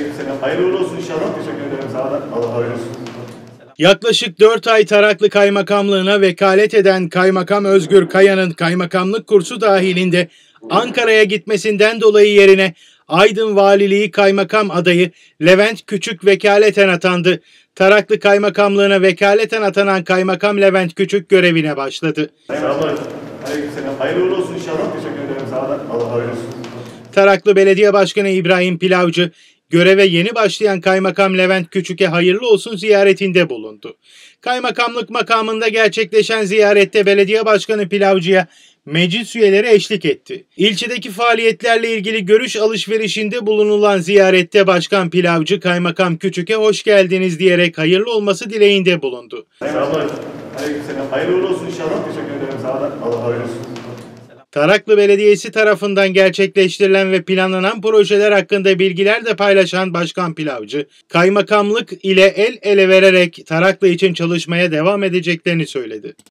Aleykümselam. Hayırlı uğurlu olsun inşallah. Teşekkür ederim. Sağ olun. Allah razı olsun. Yaklaşık 4 ay Taraklı Kaymakamlığı'na vekalet eden Kaymakam Özgür Kaya'nın kaymakamlık kursu dahilinde Ankara'ya gitmesinden dolayı yerine Aydın Valiliği Kaymakam adayı Levent Küçük vekaleten atandı. Taraklı Kaymakamlığı'na vekaleten atanan Kaymakam Levent Küçük görevine başladı. Sağ olun. Aleykümselam. Hayırlı uğurlu olsun inşallah. Teşekkür ederim. Sağ olun. Allah razı olsun. Taraklı Belediye Başkanı İbrahim Pilavcı, göreve yeni başlayan Kaymakam Levent Küçük'e hayırlı olsun ziyaretinde bulundu. Kaymakamlık makamında gerçekleşen ziyarette Belediye Başkanı Pilavcı'ya meclis üyeleri eşlik etti. İlçedeki faaliyetlerle ilgili görüş alışverişinde bulunulan ziyarette Başkan Pilavcı, Kaymakam Küçük'e hoş geldiniz diyerek hayırlı olması dileğinde bulundu. Sağ olun. Aleykümselam. Hayırlı uğurlu olsun inşallah. Teşekkür ederim. Sağ olun. Allah razı olsun. Taraklı Belediyesi tarafından gerçekleştirilen ve planlanan projeler hakkında bilgiler de paylaşan Başkan Pilavcı, kaymakamlık ile el ele vererek Taraklı için çalışmaya devam edeceklerini söyledi.